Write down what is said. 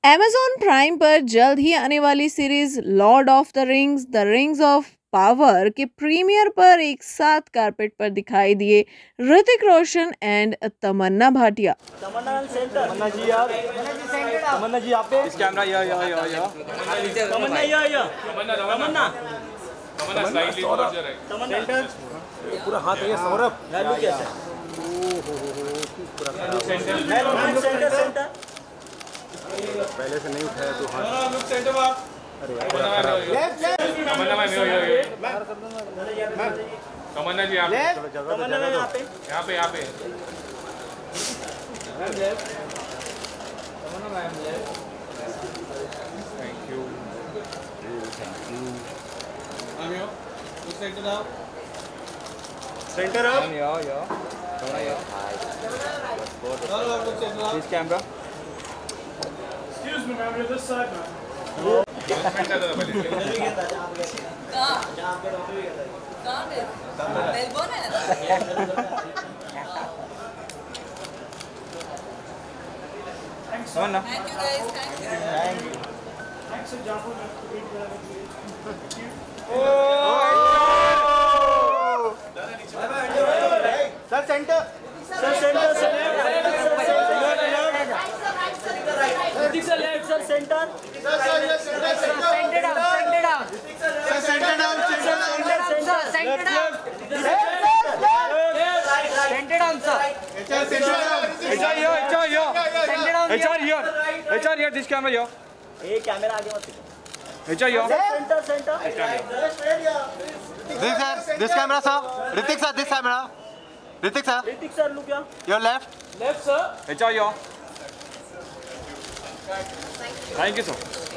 Amazon prime पर जल्द ही आने वाली series lord of the rings of power के प्रीमियर पर एक साथ कारपेट पर दिखाई दिए ऋतिक रोशन एंड तमन्ना भाटिया। तमन्ना जी यार, तमन्ना जी आप पे इस कैमरा तमन्ना स्लाइटली क्लोजर है। तमन्ना पूरा हाथ है सौरभ लालू कैसे सेंटर पहले से नहीं उठाया तो हाथ लुक सेंटर बात। अरे तमन्ना मैं तमन्ना जी आप तमन्ना मैं यहाँ पे Tamannaah ma'am thank you I'm here. Look center up. Center up. Yeah. Camera here. No, look center up. This camera. Excuse me, ma'am. You're this side, ma'am. Thanks, sir. Thank you, guys. Thank you. Thanks, sir. Jaafar. Sir, center. Sir, center. Hrithik sir, left. Sir, center. Sir, center down. Sir, center down. Center down, sir. HR here. This camera here. ये camera आगे मत HR here. Center. This camera, sir. Hrithik sir, this camera. Hrithik sir, look here. your left. Left, sir. HR here. Thank you, sir.